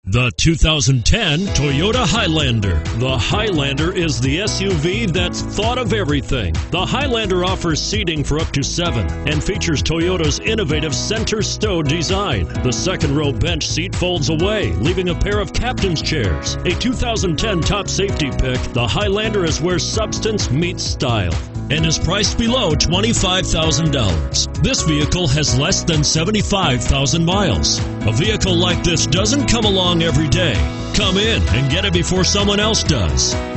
The 2010 Toyota Highlander. The Highlander is the SUV that's thought of everything. The Highlander offers seating for up to 7 and features Toyota's innovative center stow design. The second row bench seat folds away, leaving a pair of captain's chairs. A 2010 top safety pick, the Highlander is where substance meets style and is priced below $25,000. This vehicle has less than 75,000 miles. A vehicle like this doesn't come along every day. Come in and get it before someone else does.